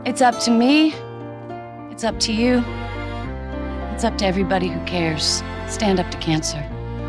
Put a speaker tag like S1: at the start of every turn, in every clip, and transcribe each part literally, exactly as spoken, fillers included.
S1: It's up to me. It's up to you. It's up to everybody who cares. Stand up to cancer.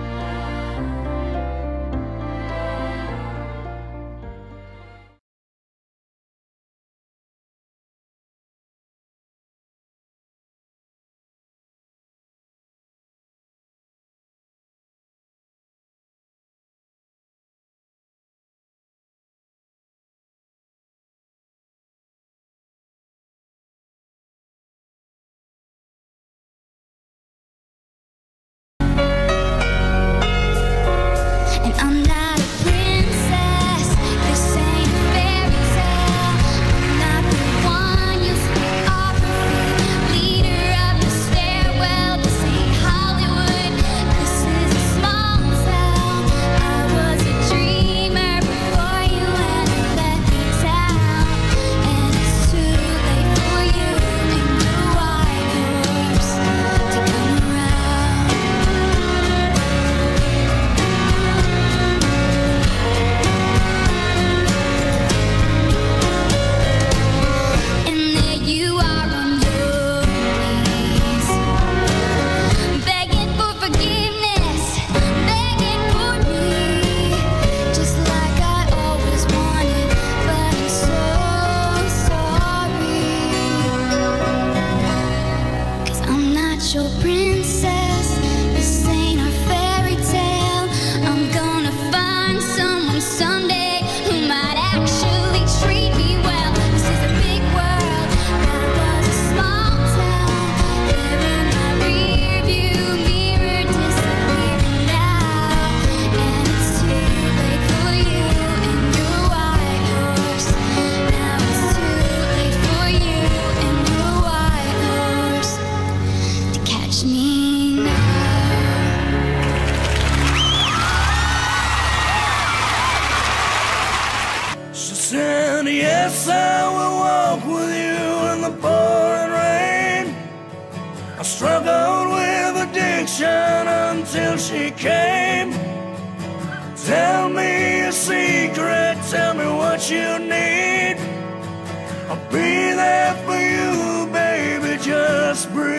S2: Your princess, this ain't our fairy tale. I'm gonna find someone someday who might actually treat me well. This is a big world, that was a small town. There in my rearview mirror, disappearing now. And it's too late for you and your white horse. Now it's too late for you and your white horse. Catch me now.
S3: She said, yes, I will walk with you in the pouring rain. I struggled with addiction until she came. Tell me a secret, tell me what you need. I'll be there for you, baby, just breathe.